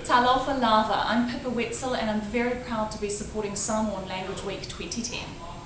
Talofa lava, I'm Pippa Wetzell and I'm very proud to be supporting Samoan Language Week 2010.